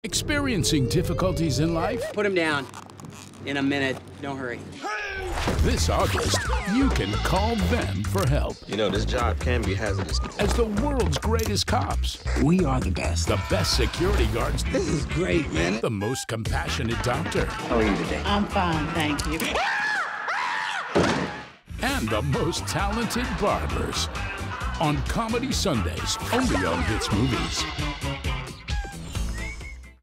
Experiencing difficulties in life? Put him down. In a minute. Don't hurry. This August, you can call them for help. You know, this job can be hazardous. As the world's greatest cops. We are the best. The best security guards. This is great, man. The most compassionate doctor. How are you today? I'm fine, thank you. And the most talented barbers. On Comedy Sundays, only on Hits Movies.